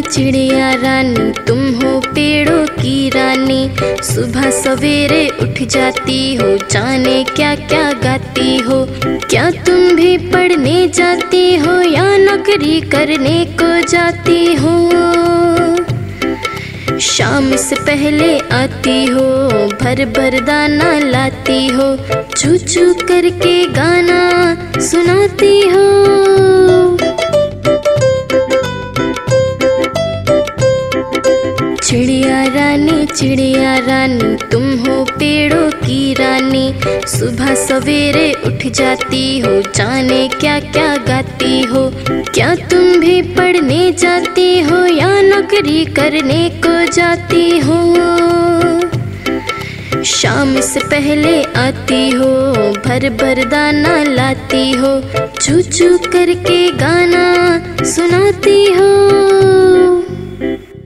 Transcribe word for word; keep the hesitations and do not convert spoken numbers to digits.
चिड़िया रानी तुम हो पेड़ों की रानी। सुबह सवेरे उठ जाती हो, जाने क्या क्या गाती हो। क्या तुम भी पढ़ने जाती हो या नौकरी करने को जाती हो। शाम से पहले आती हो, भर भर दाना लाती हो। चू चू करके गाना सुनाती हो। चिड़िया रानी चिड़िया रानी तुम हो पेड़ों की रानी। सुबह सवेरे उठ जाती हो, जाने क्या क्या गाती हो। क्या तुम भी पढ़ने जाती हो या नौकरी करने को जाती हो। शाम से पहले आती हो, भर भर दाना लाती हो। चू चू करके गाना सुनाती हो।